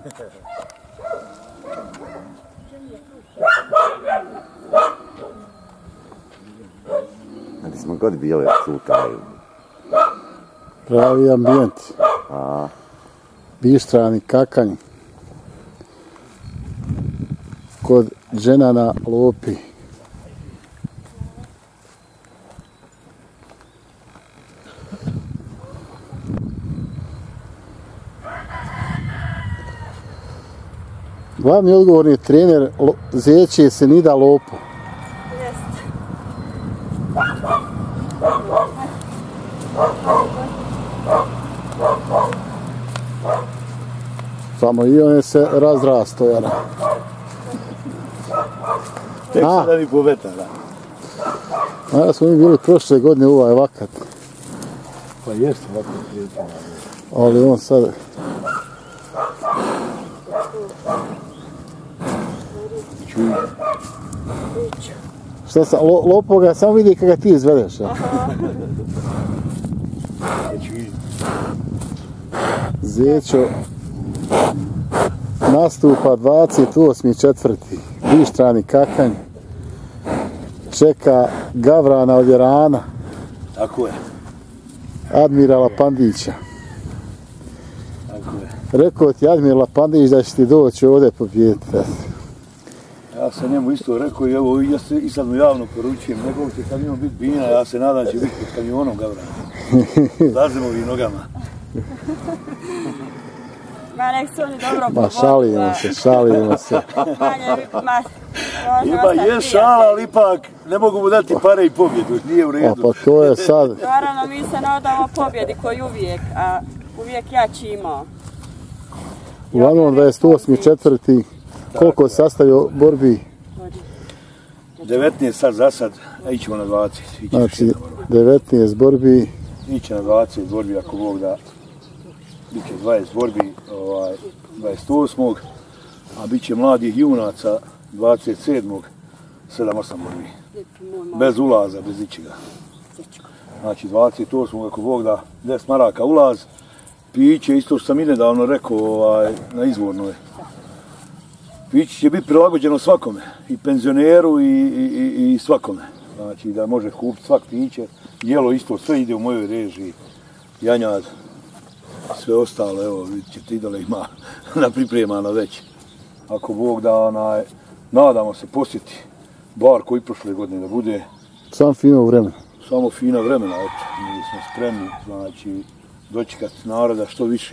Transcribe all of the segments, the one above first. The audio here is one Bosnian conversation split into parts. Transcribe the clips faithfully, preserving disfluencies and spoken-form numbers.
Ali smo god bili cukaju. Pravi ambijent. A. Bištrani kakanj. Kod žena na Lopi. Glavni odgovorni trener Zeće Senida Lopo. Jeste. Samo i on je se razrasto, jel? Tek sada mi povetara. Mada smo mi bili prošle godine u ovaj vakat. Pa jeste vakat prijatelj. Ali on sad... Čuj. Šta sam, lo, Lopo ga samo vidi kada ti izvedeš, ja? Čuj. Zećo nastupa dvadeset osmi četvrti Bištrani kakanj. Čeka Gavrana od Jerana. Tako je. Admirala Pandića. Tako je. Rekao ti Admirala Pandić da će ti doći ovdje pobijediti. Ja sam njemu isto rekao i evo ja se i sad mu javno poručujem, nekog će kamion biti bina, ja se nadam će biti pod kamionom Gavrana. Zazemovim nogama. Ma nek se oni dobro povodu. Ma šalimo se, šalimo se. Manje, ma, Ima je šala, ali ipak ne mogu mu dati pare i pobjedu, nije u redu. A pa to je sad... Naravno mi se nadamo pobjedi koji uvijek, a uvijek jači imao. Uglavnom dvadeset osmi četvrti koliko je sastavio borbi? devetnaest sad za sad, a ićemo na dvadeset. Znači devetnaest borbi. Iće na dvadeset borbi ako Bog da. Biće dvadeset borbi ovaj, dvadeset osmog a bit će mladih junaca dvadeset sedmog sedam osam borbi. Bez ulaza, bez ičega. Znači dvadeset osmog ako Bog da, deset maraka ulaz. Piće, isto što sam i nedavno rekao ovaj, na izvornoj. Piće će biti prilagođeno svakome, i penzioneru i, i, i, i svakome. Znači da može kupiti svak piće. Jelo isto, sve ide u mojoj režiji. Janjad, sve ostalo, evo vidit ćete idole ima na pripremano već. Ako Bog da, onaj, nadamo se posjeti bar koji prošle godine da bude. Samo fino vremena. Samo fina vremena, eto, mi smo spremni, znači dočekati naroda što više.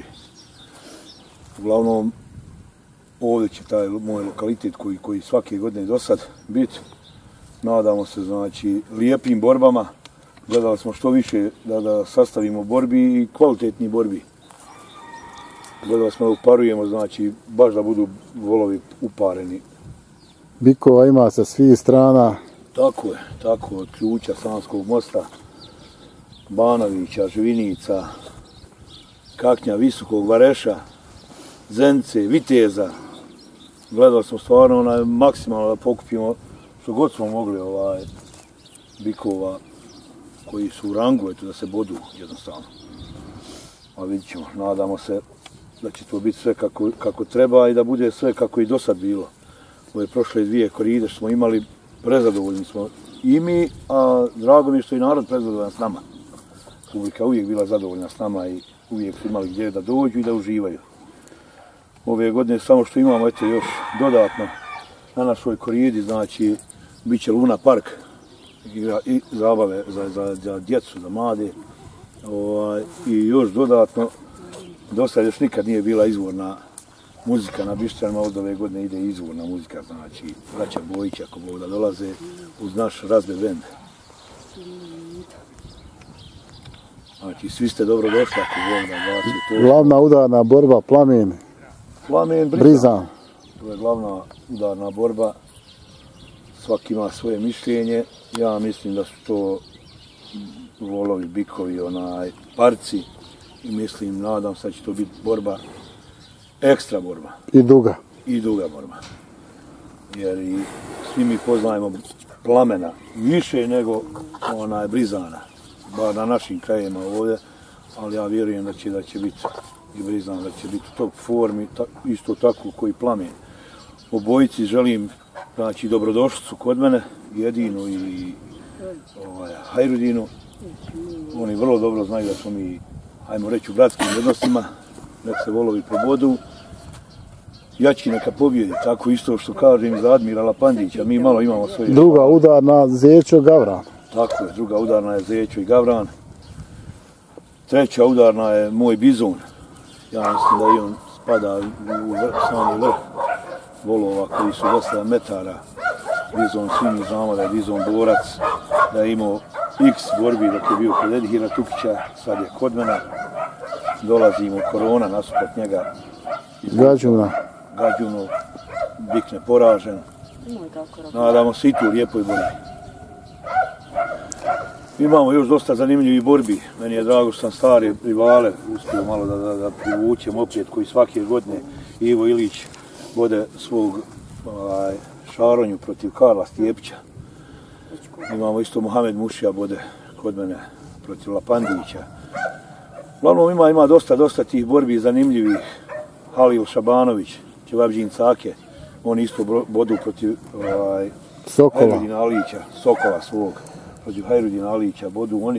Uglavnom, ovdje će taj moj lokalitet koji, koji svake godine do sad biti. Nadamo se, znači, lijepim borbama. Gledali smo što više da, da sastavimo borbi i kvalitetni borbi. Gledali smo da uparujemo, znači, baš da budu volovi upareni. Bikova ima sa svih strana. Tako je, tako, od Ključa, Sanskog mosta, Banovića, Živinica, Kaknja, Visokog, Vareša, Zence, Viteza. Gledali smo stvarno onaj, maksimalno da pokupimo što god smo mogli ovaj, bikova koji su u rangu, eto, da se bodu jednostavno. A vidit ćemo, nadamo se da će to biti sve kako, kako treba i da bude sve kako i do sad bilo. Ove prošle dvije koride što smo imali, prezadovoljni smo i mi, a drago mi je što i narod prezadovoljan s nama. Publika uvijek bila zadovoljna s nama i uvijek su imali gdje da dođu i da uživaju. Ove godine samo što imamo, eto, još dodatno na našoj koridi, znači, bit će Luna park i zabave za, za, za djecu, za mlade. Ovaj, i još dodatno, do sad još nikad nije bila izvorna muzika na Bišćanima, od ove godine ide izvorna muzika, znači braća Bojić, ako Bog da dolaze, uz naš razbe bend. Znači, svi ste dobro došli, ako Bog da dolaze. Glavna udarna borba, Plamen. Plamen, Brizan. Brizan. To je glavna udarna borba. Svaki ima svoje mišljenje. Ja mislim da su to volovi, bikovi, onaj, parci. I mislim, nadam se da će to biti borba, ekstra borba. I duga. I duga borba. Jer i svi mi poznajemo Plamena više nego onaj Brizana. Bar na našim krajima ovdje. Ali ja vjerujem da će, da će biti i priznam da će biti u top formi, ta, isto tako koji Plamen. Obojici želim, znači, dobrodošlicu kod mene, Jedinu i ovaj, Hajrudinu. Oni vrlo dobro znaju da smo mi, ajmo reći, u bratskim odnosima, nek se volovi pobodu. Jači neka pobjedi, tako isto što kažem za Admirala Pandića, mi malo imamo svoje... Druga udarna Zećo Gavran. Tako je, druga udarna je Zećo i Gavran. Treća udarna je moj Bizon. Ja mislim da i on spada u vrh, sami vrh volova koji su dosta metara. Bizon, svi mi znamo da je Bizon borac, da je imao x borbi dok je bio kod Edhira Tukića, sad je kod mene. Dolazimo korona nasuprot njega. Gađuna. Gađunu, bik neporažen. Nadamo se i tu u lijepoj borbi. Imamo još dosta zanimljivih borbi. Meni je drago što sam stare rivale uspio malo da, da, da privučem opet, koji svake godine Ivo Ilić vode svog ovaj, šaronju protiv Karla Stjepića. Imamo isto Mohamed Mušija vode kod mene protiv Lapandića. Uglavnom ima, ima dosta, dosta tih borbi zanimljivih. Halil Šabanović, Ćevabđin Cake, on isto bodu protiv ovaj, Hajrudina Alića, Sokola svog, protiv Hajrudina Alića, bodu oni.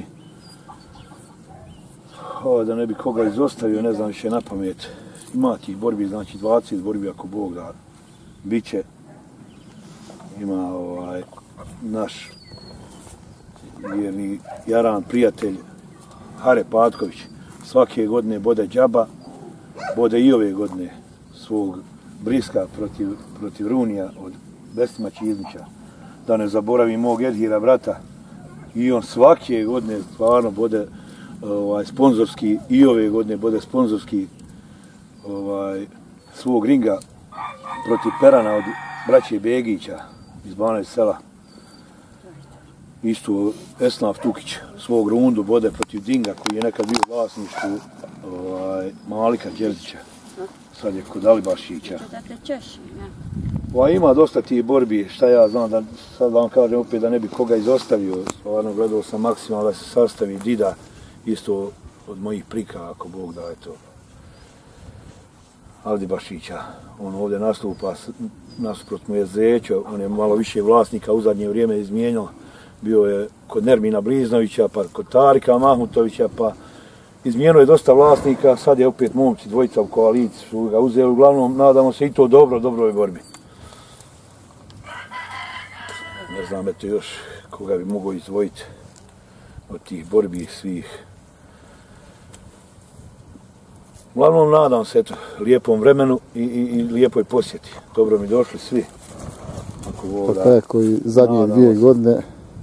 O, da ne bi koga izostavio, ne znam više na pamet. Ima tih borbi, znači dvadeset borbi ako Bog da, bit će. Ima ovaj, naš vjerni jaran prijatelj Hare Patković, svake godine bode džaba, bode i ove godine svog Briska protiv, protiv Runija od Bestima Čizmića. Da ne zaboravim mog Edhira brata, i on svake godine stvarno bode ovaj, sponzorski, i ove godine bode sponzorski ovaj, svog ringa protiv Perana od braće Begića iz Banaj sela. Isto Esnaf Tukić svog rundu bode protiv Dinga koji je nekad bio u vlasništvu ovaj, Malika Đerzića. Sad je kod Alibašića. Pa ima dosta tih borbi, šta ja znam, da sad vam kažem opet da ne bi koga izostavio. Stvarno gledao sam maksimalno da se sastavi Dida, isto od mojih prika, ako Bog da, eto. Alibašića, on ovdje nastupa, nasuprot mu je Zećo, on je malo više vlasnika u zadnje vrijeme izmijenio. Bio je kod Nermina Bliznovića, pa kod Tarika Mahmutovića, pa izmijenio je dosta vlasnika, sad je opet momci dvojica u koaliciji su ga uzeli. Uglavnom, nadamo se i to dobro, dobroj borbi. Ne znam, eto još koga bi mogao izdvojiti od tih borbi svih. Uglavnom, nadam se, eto, lijepom vremenu i, i, i lijepoj posjeti. Dobro mi došli svi. Ako voda, pa tako i zadnje dvije se. godine.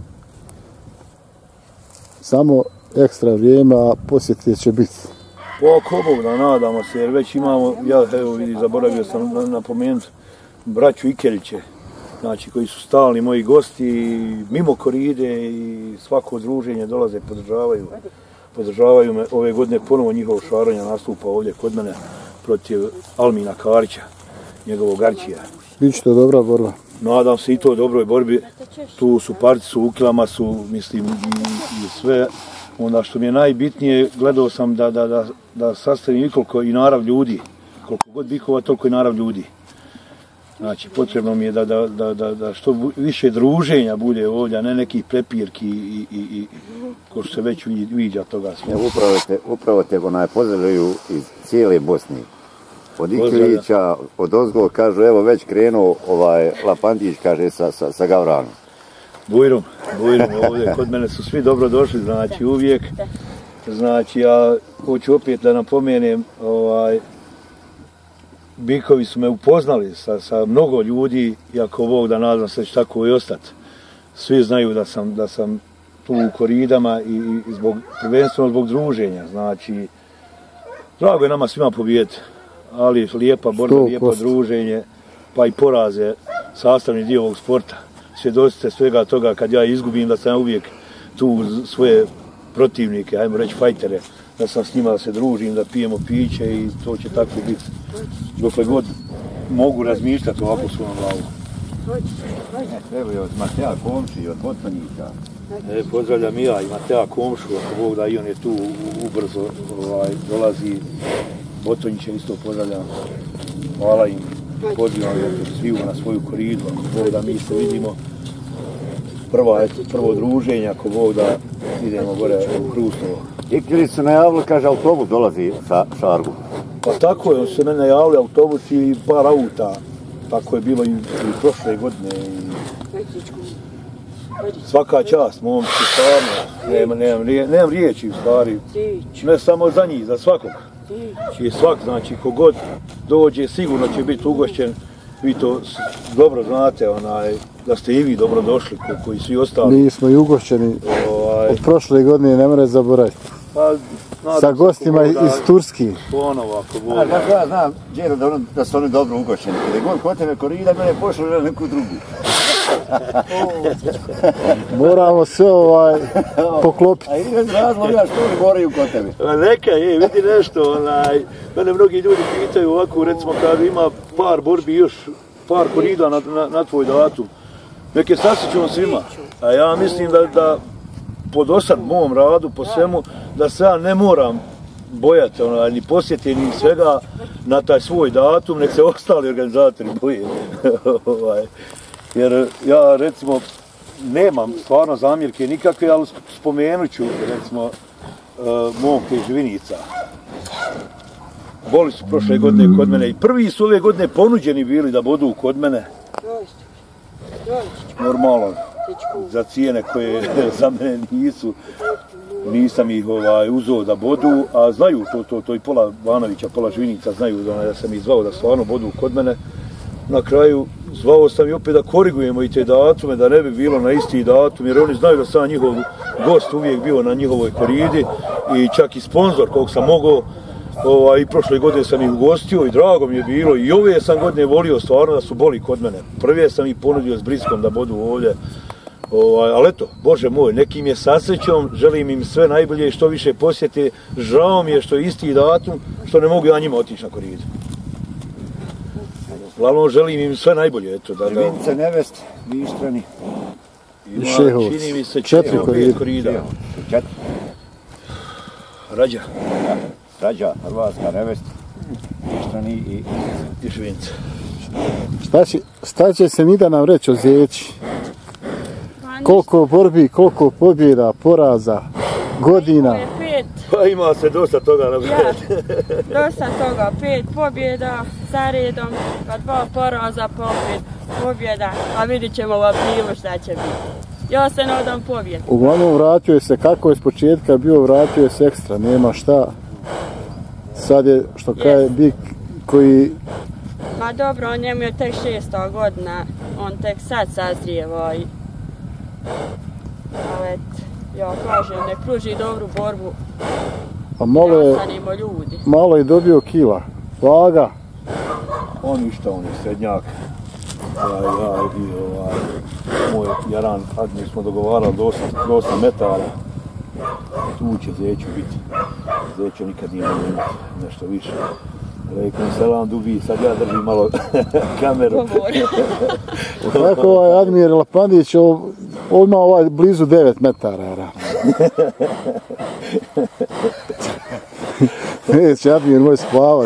Samo ekstra vrijeme, a posjetije će biti. Pa ako Bog da, nadamo se, jer već imamo, ja evo vidi, zaboravio sam napomenuti, braću Ikeljiće, znači koji su stalni moji gosti, mimo koride i svako druženje dolaze, podržavaju, podržavaju me. Ove godine ponovo njihovo šaranja nastupa ovdje kod mene protiv Almina Karića, njegovog Arčija. Biće to dobra borba. Nadam se i to dobroj borbi, tu su parti, su u kilama, su, mislim, i, i sve. Onda što mi je najbitnije, gledao sam da, da, da, da sastavim i koliko i narav ljudi, koliko god bikova, toliko i narav ljudi. Znači, potrebno mi je da, da, da, da, da što više druženja bude ovdje, a ne nekih prepirki i, i, i ko što se već viđa toga sve. Upravo te, upravo te onaj pozdravljaju iz cijele Bosne. Od Ikilića, od ozgo, kažu, evo već krenuo ovaj Lapandić, kaže, sa, sa, sa Gavranom. Bujrum, Bujrum ovdje, kod mene su svi dobro došli, znači uvijek. Znači, ja hoću opet da napomenem, ovaj, bikovi su me upoznali sa, sa mnogo ljudi, iako Bog da nadam se će tako i ostati. Svi znaju da sam, da sam tu u koridama i, i zbog, prvenstveno zbog druženja, znači, drago je nama svima pobijeti, ali lijepa borba, lijepo druženje, pa i poraze, sastavni dio ovog sporta. Svjedocite svega toga kad ja izgubim, da sam uvijek tu svoje protivnike, ajmo reći fajtere, da sam s njima da se družim, da pijemo piće i to će tako biti. Dokle god mogu razmišljati ovako svojom glavom. Evo je od Mateja Komši i od Botmanjika. E, pozdravljam i ja i Mateja Komšu, ako Bog da i on je tu ubrzo ovaj, dolazi. Botonjića isto pozdravljam. Hvala im. Pozivam sviju na svoju koridu. Ako Bog da mi se vidimo. Prvo, eto, prvo druženje, ako Bog da idemo gore u Hrustovo. Ikili su najavili, kaže, autobus dolazi sa Šargu. Pa tako je, on se mene javili autobus i par auta. Tako je bilo i, i prošle godine. I... Svaka čast, momci, stvarno. Nemam, nemam, nemam riječi u stvari. Ne samo za njih, za svakog. I svak, znači, kogod dođe, sigurno će biti ugošćen. Vi to dobro znate, onaj, da ste i vi dobro došli, ko, koji svi ostali. Mi smo i ugošćeni ovaj... od prošle godine, ne mora zaboraviti. Pa, sa gostima iz Turski. Ponovo, ako Bog. A, da, ja znam, Đero, da, on, da su oni dobro ugošćeni. Kada je god kod tebe korida, mene pošlo na neku drugu. Moramo sve ovaj poklopiti. A ili razloga što oni moraju kod tebe. Neka je, vidi nešto, onaj, mene mnogi ljudi pitaju ovako, recimo kada ima par borbi još, par korida na, na, na tvoj datum. Neke sasjećamo svima, a ja mislim da, da po dosad mom radu, po svemu, da se ja ne moram bojati, onaj, ni posjeti, ni svega na taj svoj datum, nek se ostali organizatori boje. Jer ja, recimo, nemam stvarno zamjerke nikakve, ali spomenut ću, recimo, uh, momke iz Vinica. Boli su prošle godine kod mene i prvi su ove godine ponuđeni bili da budu kod mene. Normalno, za cijene koje za mene nisu, nisam ih ovaj, uzeo da bodu, a znaju to, to, to i pola Vanovića, pola Žvinica znaju da, da sam ih zvao da stvarno bodu kod mene. Na kraju zvao sam i opet da korigujemo i te datume, da ne bi bilo na isti datum, jer oni znaju da sam njihov gost uvijek bio na njihovoj koridi i čak i sponzor kog sam mogao. Ovaj, I prošle godine sam ih ugostio i drago mi je bilo i ove sam godine volio stvarno da su boli kod mene. Prve sam ih ponudio s Briskom da budu ovdje. Ovaj, ali eto, Bože moj, nekim je sa srećom, želim im sve najbolje i što više posjete. Žao mi je što je isti datum, što ne mogu ja njima otići na koridu. Glavno želim im sve najbolje, eto. Da, da... Vince, Nevest, Vištrani. I Šehovac. Čini mi se četiri korida. korida. Četiri. Rađa. Rađa, Hrvatska, Nevest, Vištrani i... I Švince. Šta će, šta će se Nida nam reći o Zeći? Koliko borbi, koliko pobjeda, poraza, godina? Pa ima se dosta toga na ja, dosta toga, pet pobjeda za redom, pa dva poraza, pa opet pobjeda, a vidit ćemo u aprilu šta će biti. Ja se nadam pobjedu. Uglavnom vratio je se, kako je s početka bio, vratio je se ekstra, nema šta. Sad je, što kaže, Bik koji... Ma dobro, on njemu je tek šesta godina, on tek sad sazrijeva i... Ali eto, ja kažem, ne pruži dobru borbu. Pa malo je, ljudi. malo je dobio kila. Vaga. On ništa, on je srednjak. Ja, ja i ovaj, moj Jaran, kad mi smo dogovarali dosta, dosta metara, tu će Zeću biti. Zeću nikad nije mogu nešto više. Rekom selam dubi, sad ja držim malo kameru. Tako ovaj Admir Lapandić, on ima ovaj blizu devet metara. Neće Admir moj spavat.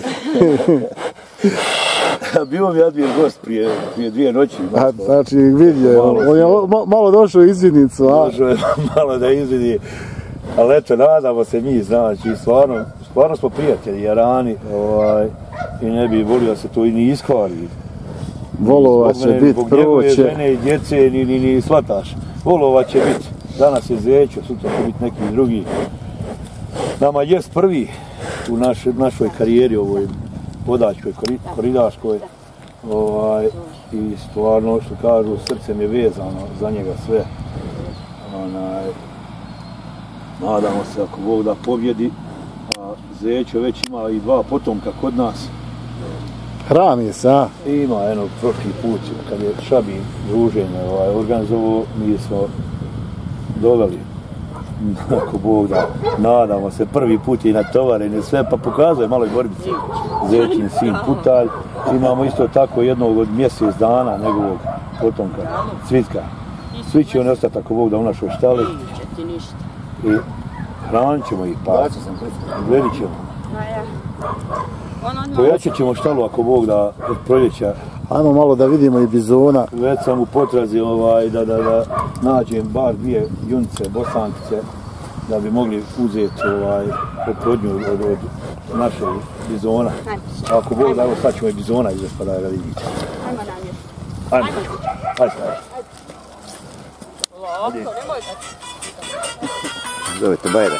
Bio mi Admir gost prije, prije dvije noći. A, znači vidio, on je malo, malo došao izvidnicu. A? Došao je malo da izvidi, ali eto, nadamo se mi, znači, stvarno, stvarno smo prijatelji, Jarani, ovaj, i ne bi volio da se to i ni iskvari. Volova će biti, prvo će... Zbog njegove žene i djece, ni, ni, ni shvataš. Volova će biti, danas je Zećo, sutra će biti neki drugi. Nama jest prvi u naš, našoj karijeri, ovoj vodačkoj, koridaškoj, ovaj, i stvarno, što kažu, srcem je vezano za njega sve. Onaj, nadamo se ako Bog da pobjedi, a Zećo već ima i dva potomka kod nas. Hrani se, a? Ima, eno, prošli put, kad je Šabin druženje ovaj, organizovao, mi smo doveli, ako Bog da, nadamo se, prvi put je natovaren i sve, pa pokazuje maloj borbici Zećin sin Putalj. Imamo isto tako jednog od mjesec dana njegovog potomka, Cvitka. Svi će oni ostati ako Bog da u našoj štali. I hranit ćemo ih, pa gledit ćemo. Pa ja. Pojačat ćemo štalu ako Bog da od proljeća. Ajmo malo da vidimo i bizona. Već sam u potrazi ovaj, da, da, da nađem bar dvije junice, bosankice, da bi mogli uzeti ovaj, oplodnju od, od našeg bizona. Ako Bog da, evo sad ćemo i bizona izvesti pa da ga vidite. Ajmo na mjesto. Ajmo, ajde, ajde. Lako, nemoj da... Zovete Bajra.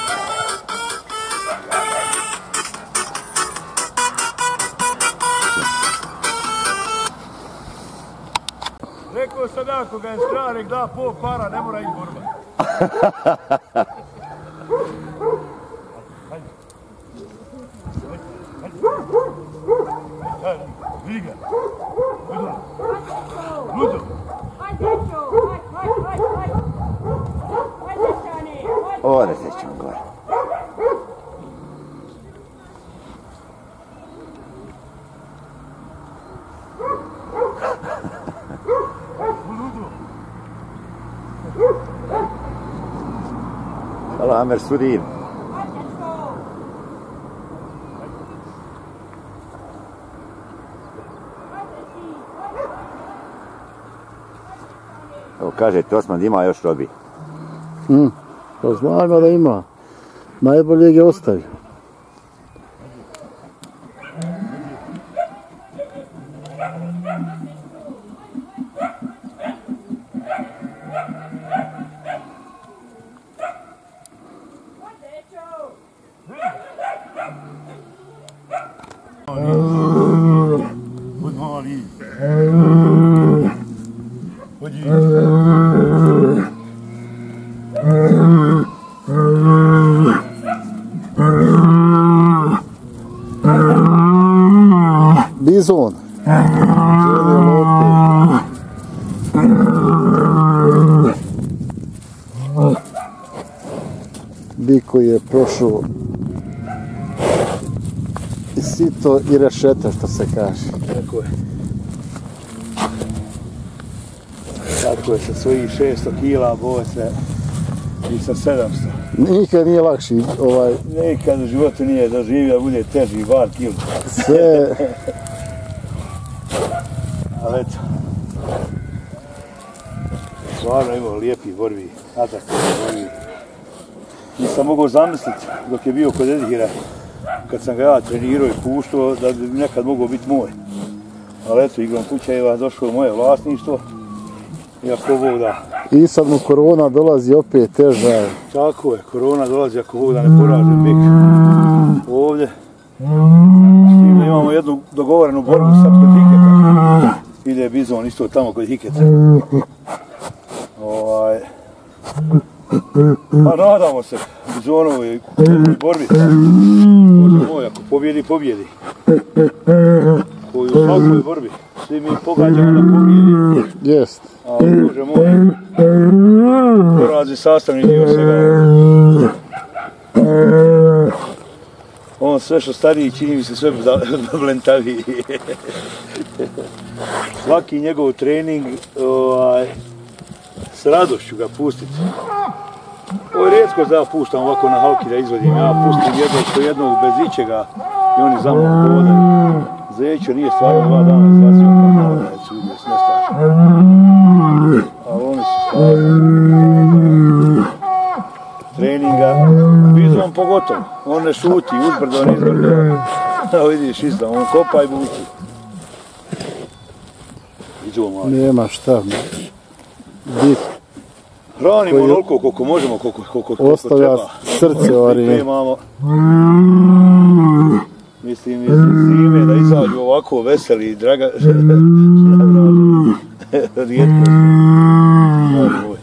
Rekao sam ja, ako ga je stranek da pol para, ne mora ići borba. Vidi ga. Ludo. Ode se ćemo gore. Halo, Amer Sudin. Evo kažete, Osman ima još robi. Hmm, pa znamo da ima. Najbolje je ostavio. Bizon. Biko je prošao i sito i rešeta, što se kaže. Tako je. Tako je, sa svojih šesto kila boje se i sa sedamsto. Nikad nije lakši ovaj... Nikad u životu nije doživio da bude teži bar kilo. Sve... Ali eto. Stvarno imao lijepi borbi, atraktivni borbi. Nisam mogao zamisliti dok je bio kod Edihira, kad sam ga ja trenirao i puštao, da bi nekad mogao biti moj. Ali eto, igrom slučajeva došlo moje vlasništvo. I ako Bog da. I sad mu korona dolazi opet teža. Tako je, korona dolazi ako Bog da ne poraže bik. Ovdje. S tim da imamo jednu dogovorenu borbu sad kod Hiketa. Ide bizon isto tamo kod Hiketa. Ovaj... Pa nadamo se bizonovoj borbi. Bože moj, ako pobjedi, pobjedi. Koji u svakoj borbi. Svi mi pogađamo da pobjedi. Jest. Ali Bože moj, poraz je sastavni dio svega. On sve što stariji čini mi se sve blentaviji. Svaki njegov trening ovaj, s radošću ga pustiti. Ovo je rijetko da ja puštam ovako na halki da izvodim. Ja pustim jednog po jednog bez ičega i oni za mnom hodaju. Zećo nije stvarno dva dana izlazio pa malo da je vidio s nestaša. Ali oni su stvarno treninga. Bizon pogotovo. On ne šuti, uzbrdo, ne izbrdo. Evo vidiš isto, on kopa i buči. Iđu mali. Nema šta. Bit. Hranimo onoliko koliko možemo, koliko, koliko, koliko ostavlja treba. srce ori. Pripremamo. Mislim, mislim, zime da izađu ovako veseli i draga... Rijetko se. Moj moj.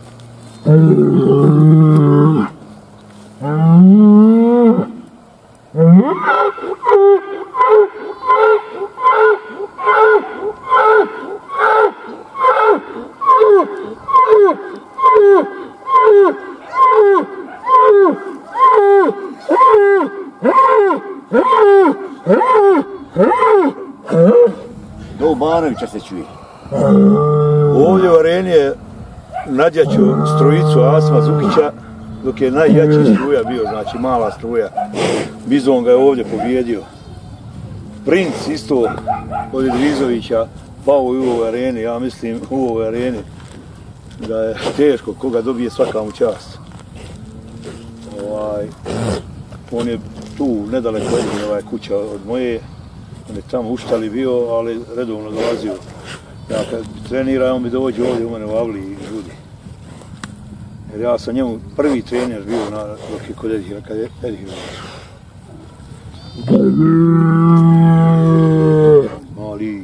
Do Banovića se čuje. Ovdje u areni je nadjačio strojicu Asma Zukića dok je najjači struja bio, znači mala struja. Bizon ga je ovdje pobjedio. Princ isto od Idrizovića pao u ovoj areni, ja mislim u ovoj areni da je teško koga dobije svaka mu čast. Ovaj, on je tu nedaleko od ovaj kuća od moje, on je tamo u štali bio, ali redovno dolazio. Ja kad trenira, on mi dođe ovdje u mene u avli i žudi. Jer ja sam njemu prvi trener bio na, dok je kod Edihira, kad je Edihira. Mali.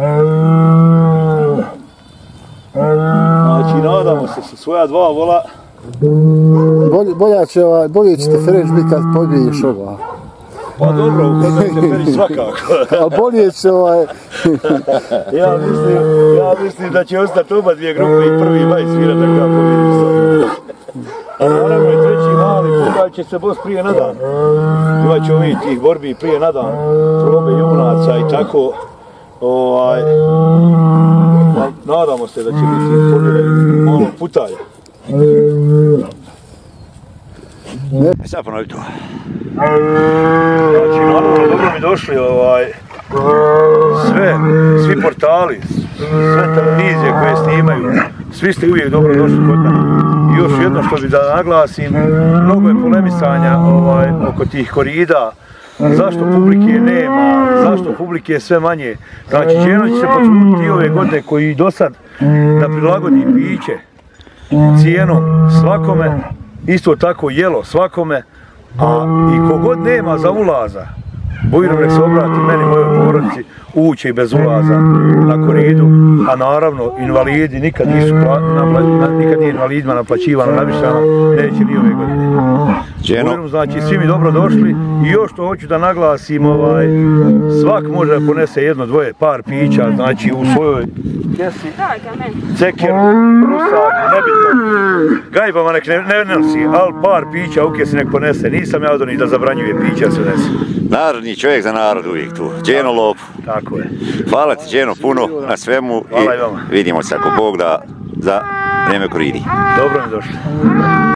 Znači, nadamo se sa svoja dva vola. Bolje, bolje, će, ovaj, bolje ćete Fereć biti kad pobiješ ovo. Pa dobro, kod mene će Fereć svakako. A bolje će ovaj... ja, mislim, ja mislim da će ostati oba dvije grupe i prvi maj svirati da ga pobjediš sad. A naravno i treći mali pokaj će se boss prije na dan. Imat ćemo mi tih borbi prije na dan, probe junaca i tako. Ovaj, nadamo se da će biti pobjede malo putalja. E sad ponovi to. Znači, naravno, dobro mi došli, ovaj, sve, svi portali, sve televizije koje snimaju, svi ste uvijek dobro došli kod mene. I još jedno što bi da naglasim, mnogo je polemisanja ovaj, oko tih korida, zašto publike nema, zašto publike je sve manje. Znači, Đeno će se potruditi ove godine koji do sad da prilagodi piće cijenom svakome, isto tako jelo svakome, a i kogod nema za ulaza, Bujrom nek se obrati meni, mojoj porodici, uće i bez ulaza na koridu, a naravno invalidi nikad nisu napla, nikad nije invalidima naplaćivano navišana, neće ni ove godine. Bujrom, znači svi mi dobro došli i još što hoću da naglasim, ovaj, svak može da ponese jedno, dvoje, par pića, znači u svojoj kesi, ceker, rusak, nebitno, gajbama nek ne, ne nosi, ali par pića u kesi nek ponese, nisam ja odoni da zabranjuje pića se nese. Narodni čovjek za narod uvijek tu. Đeno Lop. Tako je. Hvala ti Đeno puno na svemu i vidimo se ako Bog da za vrijeme koridi. Dobro mi došli.